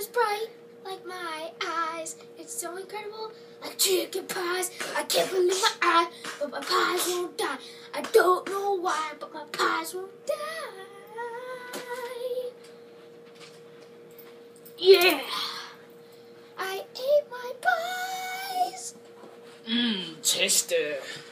bright like my eyes. It's so incredible, like chicken pies. I can't believe my eyes, but my pies won't die. I don't know why, but my pies won't die. Yeah! I ate my pies! Tasty.